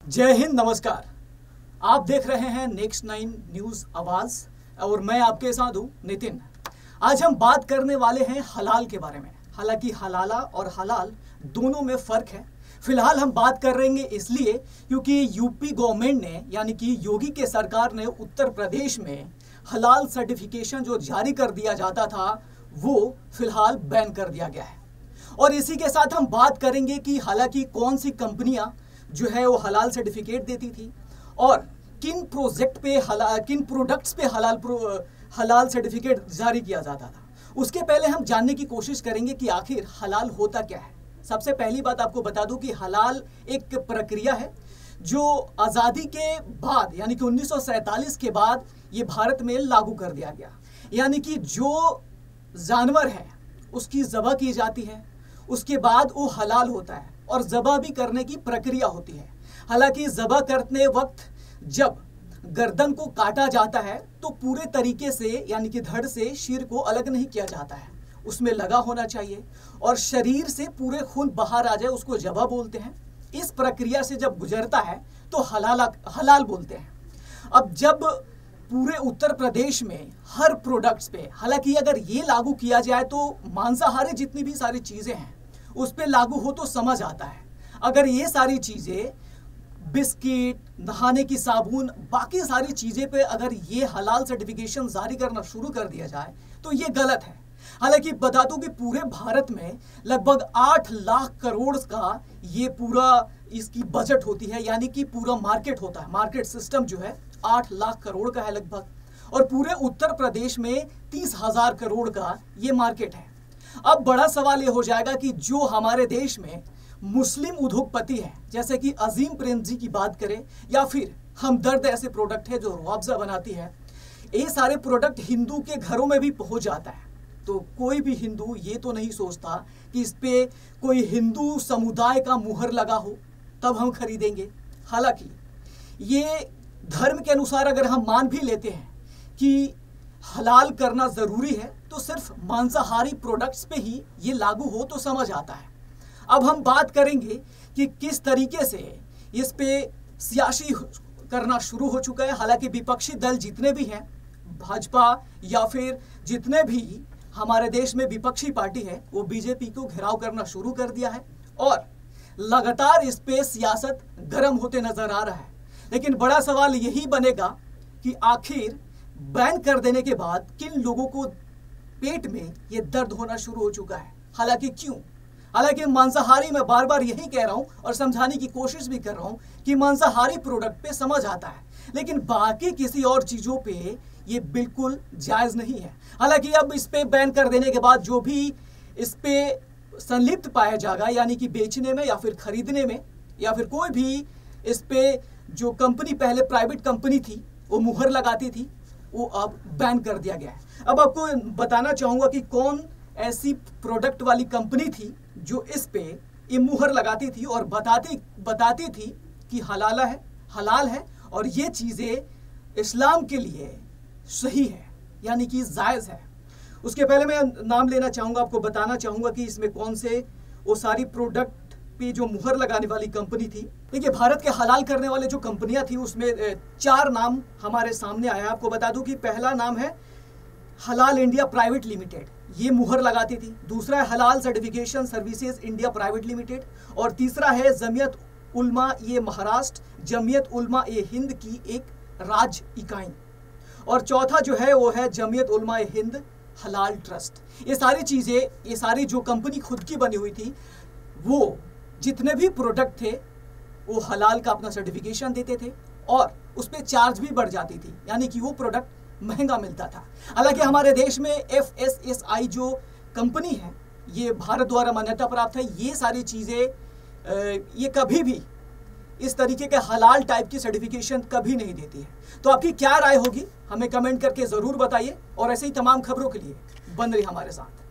जय हिंद, नमस्कार। आप देख रहे हैं नेक्स्ट 9 न्यूज आवाज और मैं आपके साथ हूं नितिन। आज हम बात करने वाले हैं हलाल के बारे में। हालांकि हलाला और हलाल दोनों में फर्क है। फिलहाल हम बात कर रहे हैं इसलिए क्योंकि यूपी गवर्नमेंट ने यानी कि योगी के सरकार ने उत्तर प्रदेश में हलाल सर्टिफिकेशन जो जारी कर दिया जाता था वो फिलहाल बैन कर दिया गया है। और इसी के साथ हम बात करेंगे कि हालांकि कौन सी कंपनियां जो है वो हलाल सर्टिफिकेट देती थी और किन प्रोडक्ट्स पे हलाल सर्टिफिकेट जारी किया जाता था। उसके पहले हम जानने की कोशिश करेंगे कि आखिर हलाल होता क्या है। सबसे पहली बात आपको बता दूं कि हलाल एक प्रक्रिया है जो आज़ादी के बाद यानी कि 1947 के बाद ये भारत में लागू कर दिया गया। यानी कि जो जानवर है उसकी ज़बह की जाती है, उसके बाद वो हलाल होता है और ज़बह भी करने की प्रक्रिया होती है। हालांकि ज़बह करते वक्त जब गर्दन को काटा जाता है तो पूरे तरीके से यानी कि धड़ से सिर को अलग नहीं किया जाता है, उसमें लगा होना चाहिए और शरीर से पूरे खून बाहर आ जाए, उसको ज़बह बोलते हैं। इस प्रक्रिया से जब गुजरता है तो हलाल बोलते हैं। अब जब पूरे उत्तर प्रदेश में हर प्रोडक्ट्स पे, हालांकि अगर ये लागू किया जाए तो मांसाहारी जितनी भी सारी चीज़ें हैं उस पे लागू हो तो समझ आता है। अगर ये सारी चीज़ें बिस्किट, नहाने की साबुन, बाकी सारी चीज़ें पे अगर ये हलाल सर्टिफिकेशन जारी करना शुरू कर दिया जाए तो ये गलत है। हालांकि बता दूं कि पूरे भारत में लगभग 8 लाख करोड़ का ये पूरा इसकी बजट होती है, यानी कि पूरा मार्केट होता है। मार्केट सिस्टम जो है 8 लाख करोड़ का है लगभग, और पूरे उत्तर प्रदेश में 30,000 करोड़ का ये मार्केट है। अब बड़ा सवाल ये हो जाएगा कि जो हमारे देश में मुस्लिम उद्योगपति है, जैसे कि अजीम प्रेमजी की बात करें या फिर हमदर्द, ऐसे प्रोडक्ट है जो रुआवजा बनाती है, ये सारे प्रोडक्ट हिंदू के घरों में भी पहुंच जाता है। तो कोई भी हिंदू ये तो नहीं सोचता कि इस पे कोई हिंदू समुदाय का मुहर लगा हो तब हम खरीदेंगे। हालांकि ये धर्म के अनुसार अगर हम मान भी लेते हैं कि हलाल करना ज़रूरी है तो सिर्फ मांसाहारी प्रोडक्ट्स पे ही ये लागू हो तो समझ आता है। अब हम बात करेंगे कि किस तरीके से इस पे सियासी करना शुरू हो चुका है। हालांकि विपक्षी दल जितने भी हैं, भाजपा या फिर जितने भी हमारे देश में विपक्षी पार्टी है, वो बीजेपी को घेराव करना शुरू कर दिया है और लगातार इस पे सियासत गर्म होते नजर आ रहा है। लेकिन बड़ा सवाल यही बनेगा कि आखिर बैन कर देने के बाद किन लोगों को पेट में ये दर्द होना शुरू हो चुका है। हालांकि क्यों? हालांकि मांसाहारी, मैं बार बार यही कह रहा हूं और समझाने की कोशिश भी कर रहा हूं कि मांसाहारी प्रोडक्ट पे समझ आता है, लेकिन बाकी किसी और चीज़ों पे ये बिल्कुल जायज़ नहीं है। हालांकि अब इस पे बैन कर देने के बाद जो भी इस पे संलिप्त पाया जाएगा, यानी कि बेचने में या फिर खरीदने में या फिर कोई भी इस पे जो कंपनी पहले प्राइवेट कंपनी थी वो मुहर लगाती थी, वो अब बैन कर दिया गया है। अब आपको बताना चाहूँगा कि कौन ऐसी प्रोडक्ट वाली कंपनी थी जो इस पे ये मुहर लगाती थी और बताती थी कि हलाल है और ये चीज़ें इस्लाम के लिए सही है, यानी कि जायज़ है। उसके पहले मैं नाम लेना चाहूँगा, आपको बताना चाहूँगा कि इसमें कौन से वो सारी प्रोडक्ट पे जो मुहर लगाने वाली कंपनी थी। देखिए, भारत के हलाल करने वाले जो कंपनियां थी उसमें 4 नाम हमारे सामने आया। आपको बता दूं कि पहला नाम है हलाल इंडिया प्राइवेट लिमिटेड, ये मुहर लगाती थी। दूसरा है हलाल certification services India private limited, और तीसरा है जमियत उलमा ये महाराष्ट्र, जमियत उलमा ये हिंद की एक राज्य इकाई, और चौथा जो है वो है जमियत उलमा ए हिंद हलाल ट्रस्ट। ये सारी चीज़ें, ये सारी जो कंपनी खुद की बनी हुई थी, वो जितने भी प्रोडक्ट थे वो हलाल का अपना सर्टिफिकेशन देते थे और उस पर चार्ज भी बढ़ जाती थी, यानी कि वो प्रोडक्ट महंगा मिलता था। हालांकि हमारे देश में FSSAI जो कंपनी है ये भारत द्वारा मान्यता प्राप्त है। ये सारी चीज़ें ये कभी भी इस तरीके के हलाल टाइप की सर्टिफिकेशन कभी नहीं देती है। तो आपकी क्या राय होगी हमें कमेंट करके ज़रूर बताइए और ऐसे ही तमाम खबरों के लिए बन रही हमारे साथ।